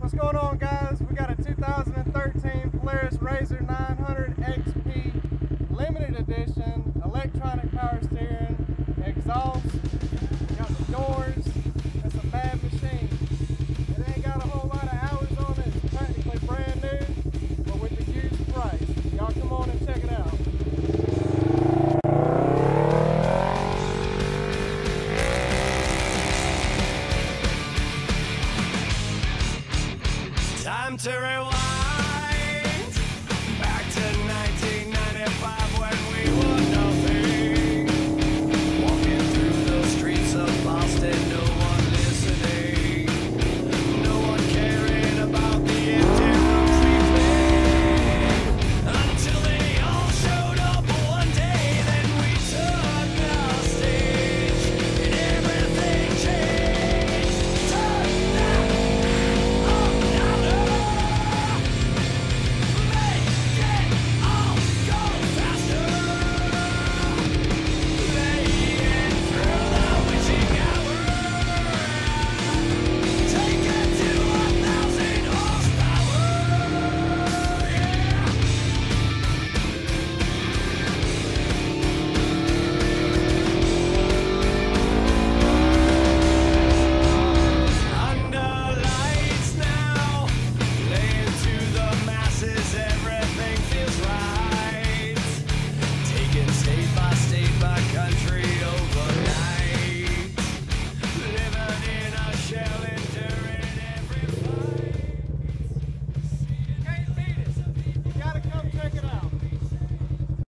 What's going on, guys? We got a 2013 Polaris Razor 900 XP limited edition, electronic power steering, exhaust, got the doors. It's a bad machine. It ain't got a whole lot of hours on it. It's practically brand new, but with the used price. Y'all come on and check it out. Time to rewind.